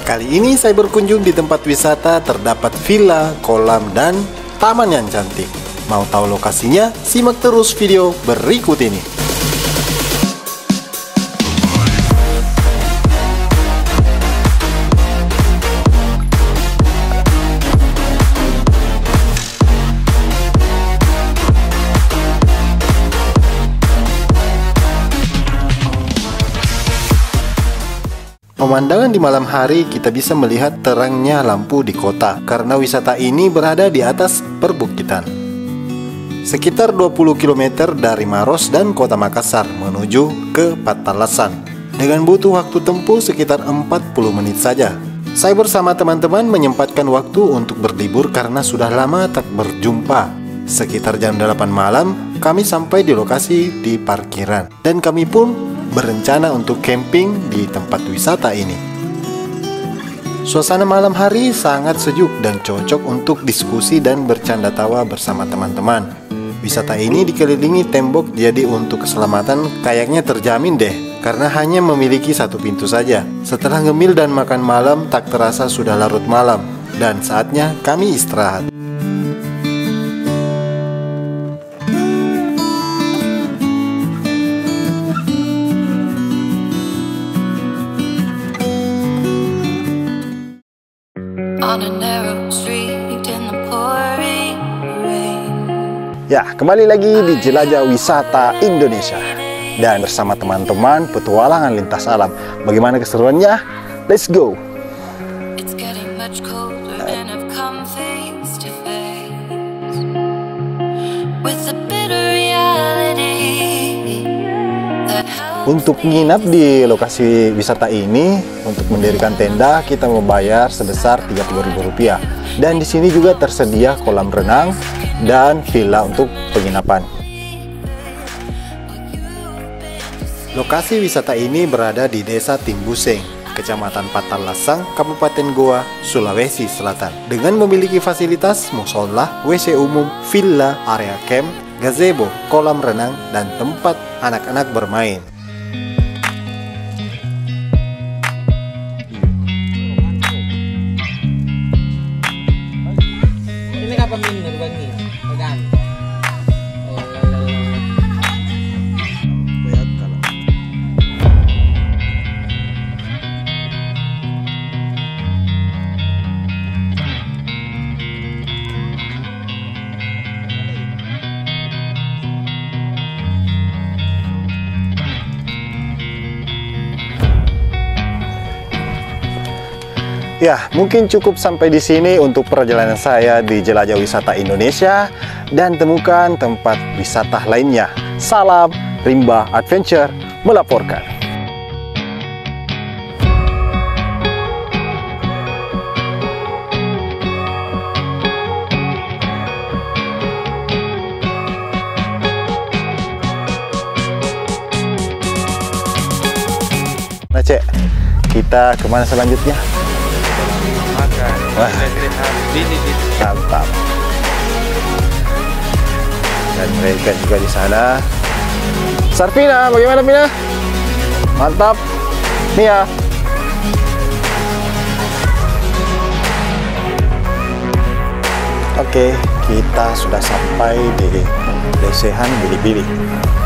Kali ini saya berkunjung di tempat wisata terdapat villa, kolam, dan taman yang cantik. Mau tahu lokasinya? Simak terus video berikut ini. Pemandangan di malam hari kita bisa melihat terangnya lampu di kota karena wisata ini berada di atas perbukitan. Sekitar 20 km dari Maros dan kota Makassar menuju ke Patallasan dengan butuh waktu tempuh sekitar 40 menit saja. Saya bersama teman-teman menyempatkan waktu untuk berlibur karena sudah lama tak berjumpa. Sekitar jam 8 malam kami sampai di lokasi di parkiran dan kami pun berencana untuk camping di tempat wisata ini. Suasana malam hari sangat sejuk dan cocok untuk diskusi dan bercanda tawa bersama teman-teman. Wisata ini dikelilingi tembok, jadi untuk keselamatan kayaknya terjamin deh, karena hanya memiliki satu pintu saja. Setelah ngemil dan makan malam, tak terasa sudah larut malam dan saatnya kami istirahat. Ya, kembali lagi di Jelajah Wisata Indonesia dan bersama teman-teman petualangan lintas alam. Bagaimana keseruannya? Let's go! Untuk menginap di lokasi wisata ini, untuk mendirikan tenda kita membayar sebesar Rp30.000. Dan di sini juga tersedia kolam renang dan villa untuk penginapan. Lokasi wisata ini berada di Desa Timbuseng, Kecamatan Patallasan, Kabupaten Goa, Sulawesi Selatan, dengan memiliki fasilitas musola, WC umum, villa, area camp, gazebo, kolam renang, dan tempat anak-anak bermain. Ya, mungkin cukup sampai di sini untuk perjalanan saya di Jelajah Wisata Indonesia dan temukan tempat wisata lainnya. Salam Rimba Adventure melaporkan. Nah, Cek, kita kemana selanjutnya? Wah, mantap. Dan mereka juga di sana. Sarpina, bagaimana Pina? Mantap. Mia. Oke, kita sudah sampai di lesehan Bilibili.